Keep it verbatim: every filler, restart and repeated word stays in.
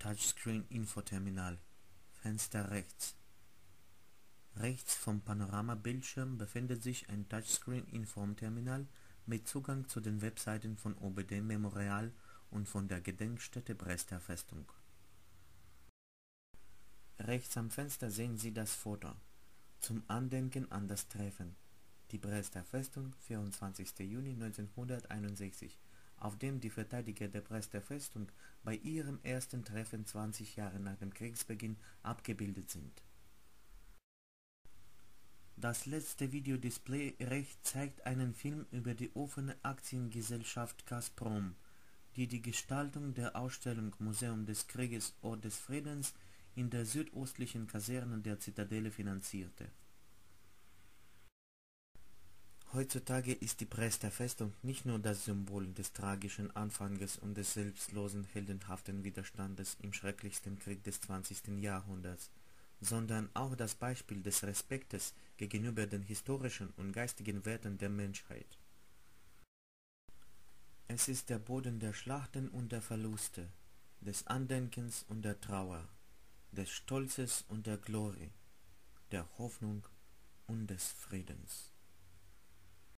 Touchscreen-Infoterminal. Fenster rechts. Rechts vom Panoramabildschirm befindet sich ein Touchscreen-Informterminal mit Zugang zu den Webseiten von O B D Memorial und von der Gedenkstätte Brester Festung. Rechts am Fenster sehen Sie das Foto zum Andenken an das Treffen, die Brester Festung, vierundzwanzigster Juni neunzehnhunderteinundsechzig, auf dem die Verteidiger der Brester Festung bei ihrem ersten Treffen zwanzig Jahre nach dem Kriegsbeginn abgebildet sind. Das letzte Videodisplay rechts zeigt einen Film über die offene Aktiengesellschaft Gazprom, die die Gestaltung der Ausstellung Museum des Krieges – Ort des Friedens in der südöstlichen Kaserne der Zitadelle finanzierte. Heutzutage ist die Brester Festung nicht nur das Symbol des tragischen Anfanges und des selbstlosen heldenhaften Widerstandes im schrecklichsten Krieg des zwanzigsten Jahrhunderts, sondern auch das Beispiel des Respektes gegenüber den historischen und geistigen Werten der Menschheit. Es ist der Boden der Schlachten und der Verluste, des Andenkens und der Trauer, des Stolzes und der Glorie, der Hoffnung und des Friedens.